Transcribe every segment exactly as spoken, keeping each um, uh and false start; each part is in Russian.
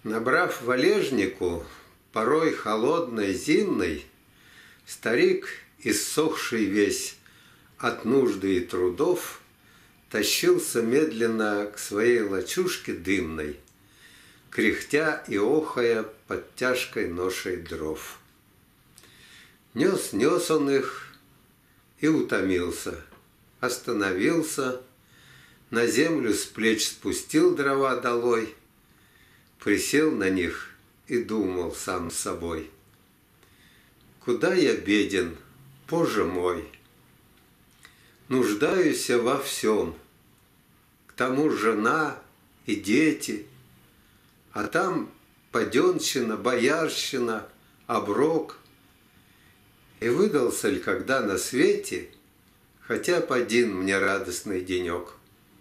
Набрав валежнику, порой холодной, зимной, старик, иссохший весь от нужды и трудов, тащился медленно к своей лачужке дымной, кряхтя и охая под тяжкой ношей дров. Нес, нес он их и утомился, остановился, на землю с плеч спустил дрова долой, присел на них и думал сам с собой: куда я беден, Боже мой! Нуждаюсь во всем, к тому жена и дети, а там паденщина, боярщина, оброк. И выдался ли когда на свете хотя б один мне радостный денек?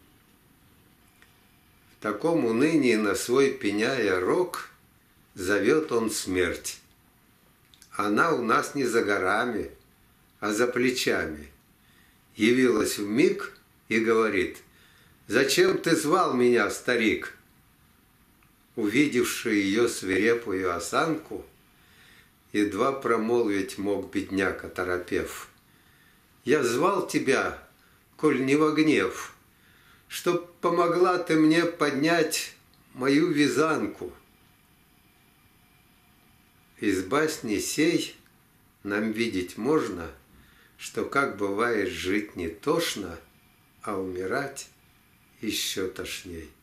В таком унынии на свой пеняя рог зовет он смерть. Она у нас не за горами, а за плечами. Явилась вмиг и говорит: «Зачем ты звал меня, старик?» Увидевший ее свирепую осанку, едва промолвить мог бедняк, оторопев: «Я звал тебя, коль не во гнев, чтоб помогла ты мне поднять мою вязанку». Из басни сей нам видеть можно, что, как бывает, жить не тошно, а умирать еще тошней.